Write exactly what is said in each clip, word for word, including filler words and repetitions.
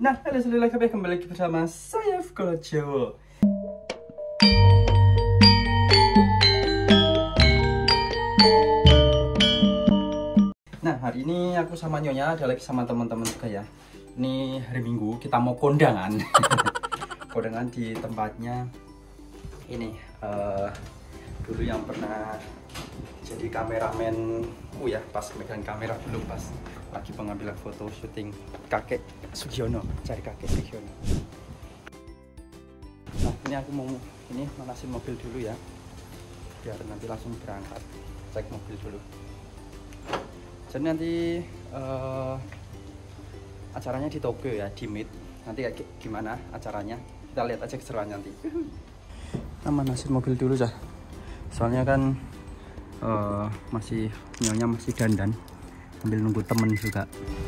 Nah, halo seluruh K B, kembali lagi bersama saya Fukola Jawa. Nah, hari ini aku sama Nyonya ada lagi sama teman-teman juga ya. Ini hari Minggu, kita mau kondangan. Kondangan di tempatnya ini uh, dulu yang pernah jadi kameramen, uh ya pas megang kamera belum pas lagi pengambilan foto syuting kakek Sugiono, cari kakek Sugiono. Nah ini aku mau ini manasin mobil dulu ya, biar nanti langsung berangkat. Cek mobil dulu. Jadi nanti uh, acaranya di Tokyo ya, di Meet. Nanti kayak gimana acaranya, kita lihat aja keseruan nanti. Kita manasin mobil dulu ya, soalnya kan uh, masih Nyonya masih dandan sambil nunggu temen juga.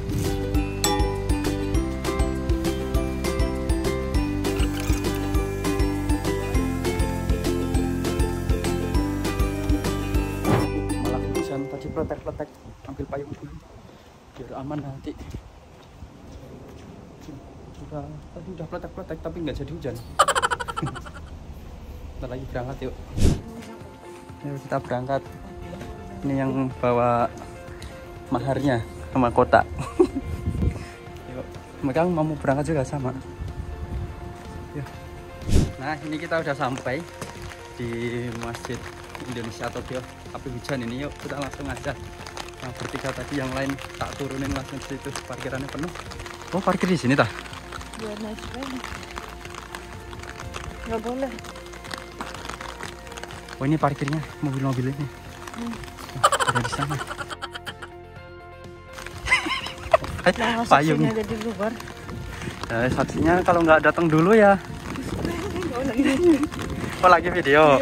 Malah hujan tadi, pletek-pletek, ambil payung dulu biar aman nanti. Sudah tadi udah pletek-pletek tapi nggak jadi hujan. Kita lagi berangkat yuk. Yuk kita berangkat. Ini yang bawa maharnya sama kotak. Yuk, mereka mau berangkat juga sama. Yuk. Nah ini kita udah sampai di Masjid Indonesia Tokyo. Tapi hujan ini, yuk kita langsung aja. Yang bertiga tadi yang lain tak turunin langsung di situ, parkirannya penuh. Oh parkir di sini tah? Biar naik sepeda. Nggak boleh. Oh ini parkirnya mobil-mobil ini. Hmm. Oh, ada di sana. Nah, payung jadi lubar. Eh, saksinya kalau nggak datang dulu ya. Oh lagi video.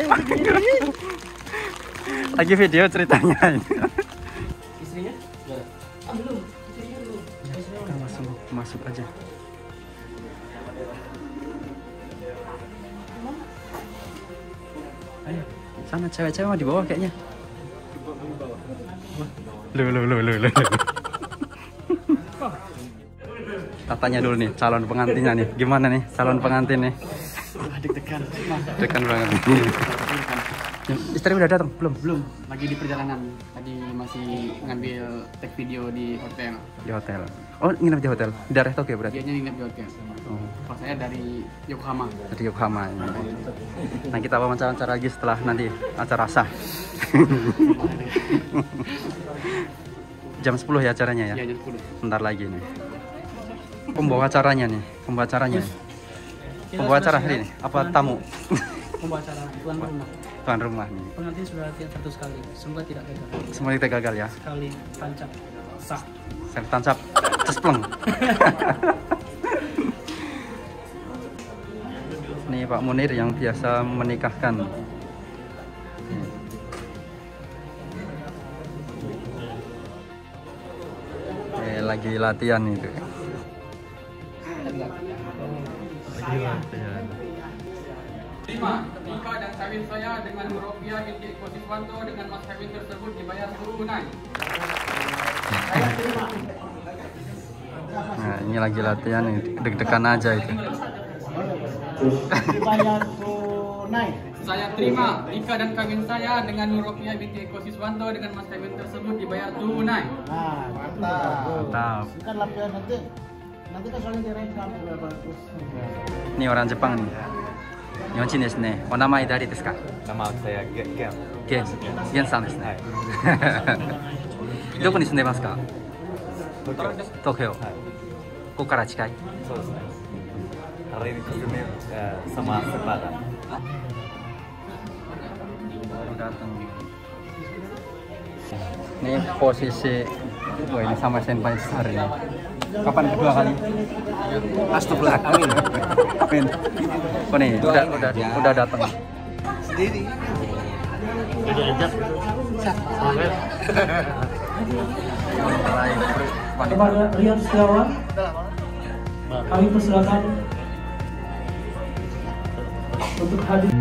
Lagi video ceritanya ini. Istrinya? Ah, belum. Istrinya belum. Kita langsung masuk aja. Ayo, sana cewek-cewek mah di bawah kayaknya. Lu lu lu lu lu. Tanya dulu nih calon pengantinnya nih, gimana nih calon pengantin nih? Deg-degan. Deg-degan banget. Istri udah datang belum? Belum, lagi di perjalanan. Tadi masih ngambil take video di hotel. Di hotel. Oh, nginep di hotel. Di daerah Tokyo berarti? Dianya nginep di hotel. Oh. Kalau saya dari Yokohama. Dari Yokohama. Ya. Nah, kita wawancara lagi setelah nanti acara sah. Jam sepuluh ya acaranya ya? Iya, jam sepuluh. Bentar lagi nih. Pembawa acaranya nih, pembawa acaranya. Pembawa acara hari ini apa tamu? Pembawa acara tuan rumah. Tuan rumah nih. Pengantin sudah satu sekali, semoga tidak gagal. Semuanya kita gagal ya. Sekali tancap sah. Saya tancap, cespleng. Nih Pak Munir yang biasa menikahkan. Eh, lagi latihan itu. Lagi latihan. Lima, nikah dan kawin saya dengan Nurofia binti Eko Siswanto dengan mas kawin tersebut dibayar tunai. Saya terima. Nah, ini lagi latihan, deg-degan aja itu. Dibayar tunai. Saya terima nikah dan kawin saya dengan Nurofia binti Eko Siswanto dengan mas kawin tersebut dibayar tunai. Nah, mantap. Mantap. Kan latihan nanti. Nanti kan soalnya direkam udah bagus. Ini orang Jepang nih. Yonchin desu ne. O namae dari desu ka? Nama saya Gen. Gen. Gen san desu ne. Doko ni sunde masu ka? Tokyo. Koko kara chikai? Hari ini kesini sama sepeda. Baru datang. Ini posisi, wah ini sama senpai besar ini. Kapan kedua kali? Astagfirullah. Amin. Amin. Oh nih, udah udah udah datang. Sendiri. Diajak. Kepada Rian Setiawan, kami persilakan untuk hadir.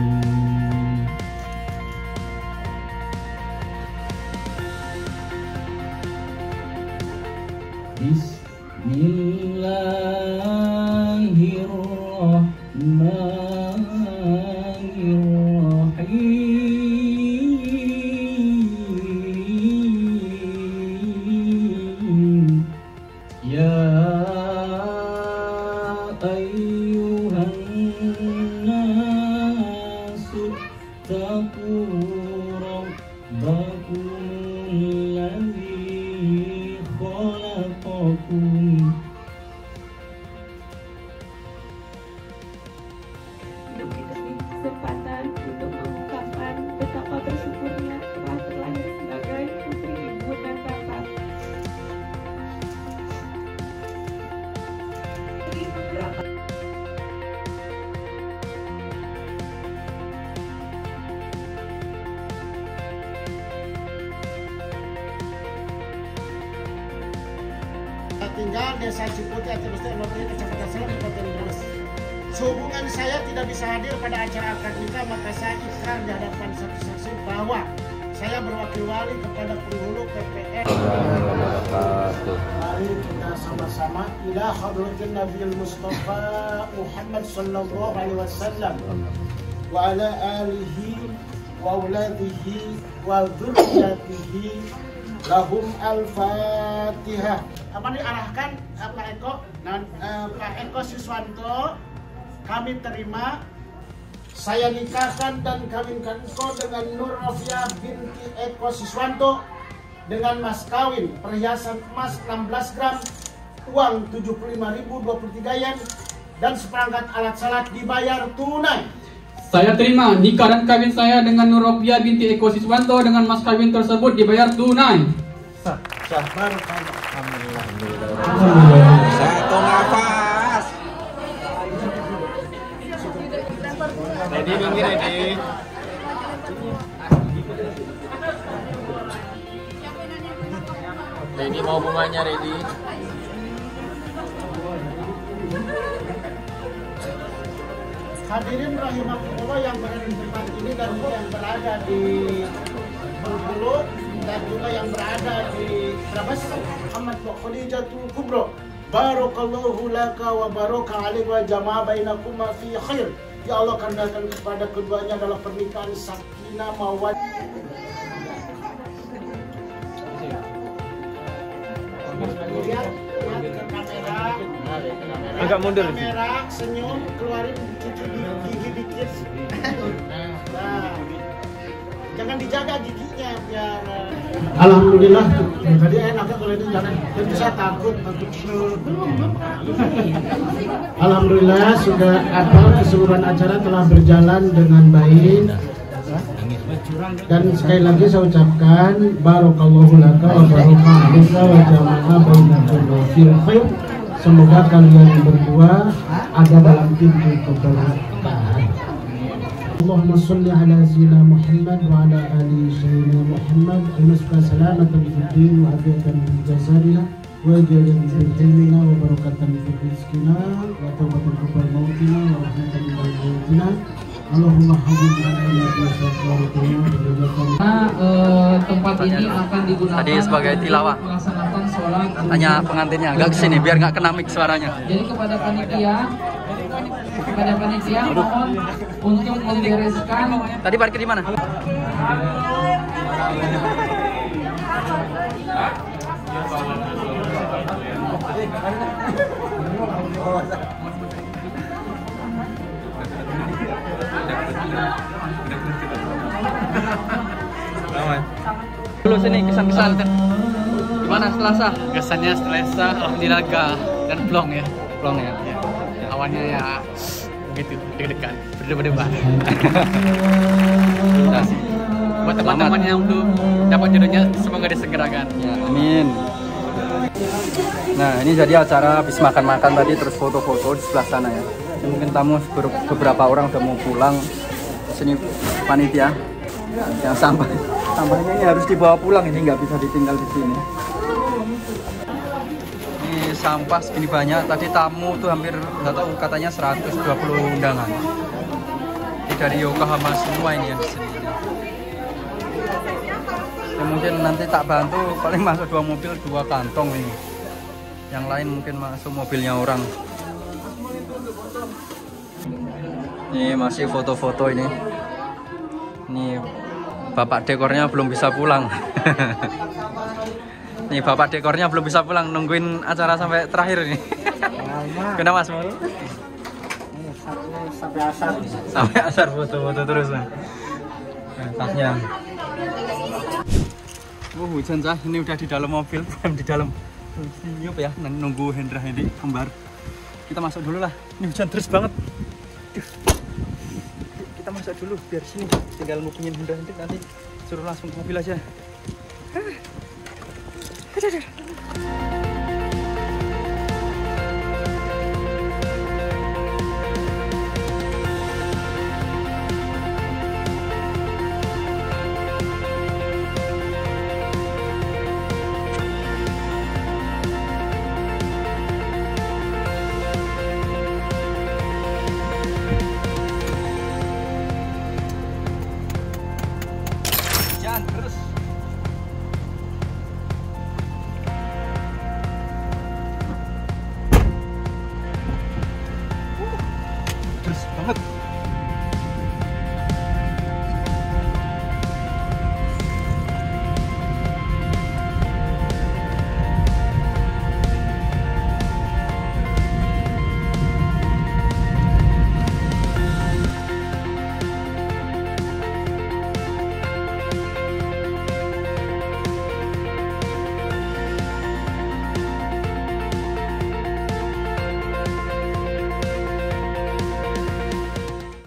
Bismillah. Tinggal Desa Ciputi, R T R W, Kecamatan Selam, Kabupaten Brebes. Sehubungan saya tidak bisa hadir pada acara akad nikah, maka saya ikrar di hadapan saksi-saksi bahwa saya berwakil-wali kepada penghulu P P R. Mari kita sama-sama ila hadratin Nabiul Mustafa Muhammad sallallahu alaihi wasallam wa ala alihi wa auladihi wa dzurriyyatihi lahum al-Fatihah. Apa diarahkan Pak Eko? Nah, eh, Pak Eko Siswanto, kami terima, saya nikahkan dan kawinkan engkau dengan Nur Rofiah binti Eko Siswanto dengan mas kawin perhiasan emas enam belas gram, uang tujuh puluh lima ribu dua puluh tiga yen, dan seperangkat alat salat dibayar tunai. Saya terima nikah dan kawin saya dengan Nur Rofiah binti Eko Siswanto dengan mas kawin tersebut dibayar tunai. Sah, sah. Alhamdulillah. Satu nafas. Ready, minggir ready. Ready mau bunganya ready. Hadirin rahimakumullah yang berada di tempat ini dan yang berada di Bengkulu dan juga yang berada di Brebes, Muhammad wa Khadijatul Kubra. Barakallahu laka wa baraka alaik wa jama'a bainakuma fi khair. Ya Allah, karuniakan kepada keduanya adalah pernikahan sakinah mawaddah. Lihat, lihat ke kamera. Agak mundur. Kamera, senyum, keluarin gigi, gigi dikit. Nah, jangan dijaga giginya biar. Alhamdulillah, tadi enaknya kalau itu jangan. Jadi saya takut takut. Alhamdulillah sudah apa keseluruhan acara telah berjalan dengan baik. Dan sekali lagi saya ucapkan barakallahu laka wa baraka alaika wa jama'a bainakum fil khair. Semoga kalian berdua ada dalam pintu keberkahan. Allahumma sholli ala sayyidina Muhammad wa ala ali sayyidina Muhammad. Al-masqa salamatan fid din wa afiyatan fil jasadina wa ajalan fil ilmina wa barakatan fil rizqina wa tawbatan qabla mautina wa rahmatan min al-mautina. Allahumma habibna ila Nah, eh, tempat ini akan digunakan tadi sebagai tilawah. melaksanakan sholat. Tanya pengantinnya, agak kesini biar nggak kena mic suaranya. Jadi kepada panitia, kepada panitia mohon untuk membereskan. Tadi parkir di mana? Dulu sini kesan-kesan gimana Selasa? Kesannya Selasa, alhamdulillah lega dan plong ya. Plong ya. Ya. Awalnya ya begitu deg-degan, berdebar-debar. Buat teman-teman yang belum dapat jodohnya semoga disegerakan. Ya, amin. Nah, ini jadi acara habis makan-makan tadi terus foto-foto di sebelah sana ya. Mungkin tamu beberapa orang udah mau pulang. Sini panitia yang sampah sampahnya ini harus dibawa pulang, ini nggak bisa ditinggal di sini. Ini sampah segini banyak, tadi tamu tuh hampir nggak tahu katanya seratus dua puluh undangan. Ini dari Yokohama semua ini yang di sini. Ya, mungkin nanti tak bantu paling masuk dua mobil dua kantong ini. Yang lain mungkin masuk mobilnya orang. Ini masih foto-foto ini. Ini bapak dekornya belum bisa pulang. Nih bapak dekornya belum bisa pulang, nungguin acara sampai terakhir ini. Kenapa Mas? sampai asar. Sampai asar foto-foto terus lah. Nah, tasnya. Oh, hujan cah, ini udah di dalam mobil, bukan di dalam senyum ya, nunggu Hendra Hendi kembar. Kita masuk dulu lah. Ini hujan terus banget. Kita masuk dulu biar sini tinggal ngupingin Hendra Hendi, nanti suruh langsung ke mobil aja. Aduh.